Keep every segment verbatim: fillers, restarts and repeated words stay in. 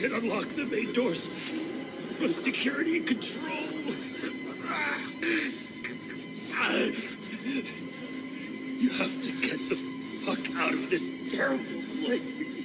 can unlock the main doors from security and control. You have to get the fuck out of this terrible place.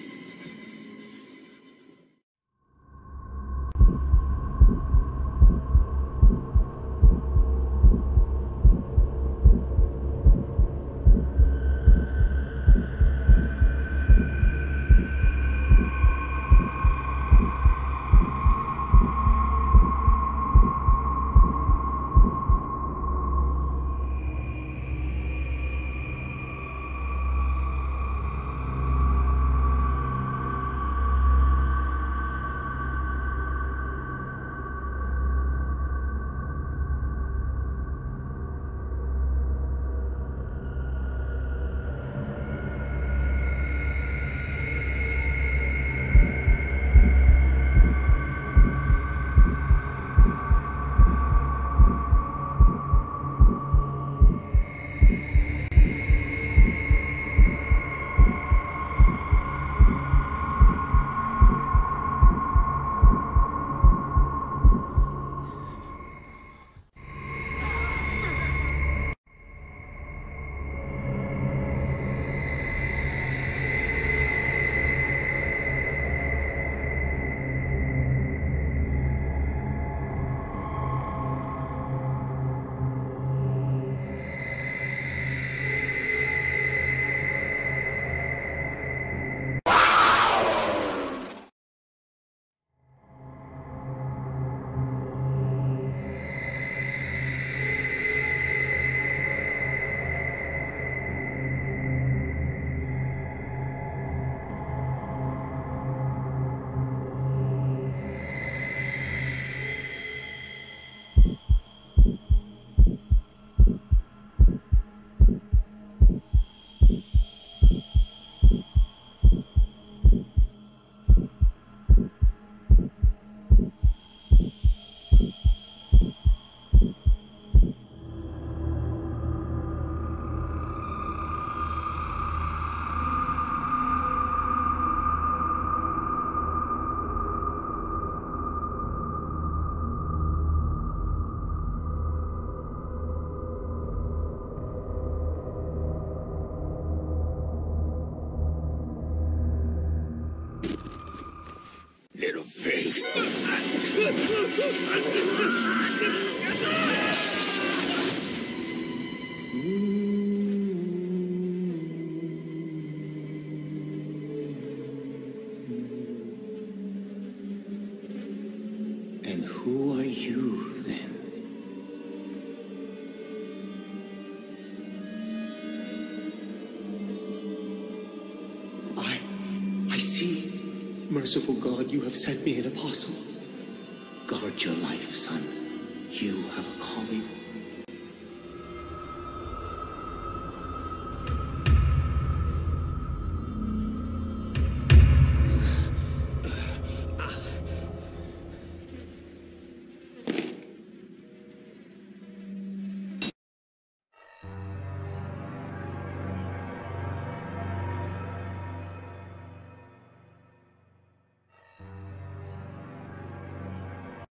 Little pig. And who are you, then? I... I see. Merciful God, you have sent me an apostle. Guard your life, son. You have a calling.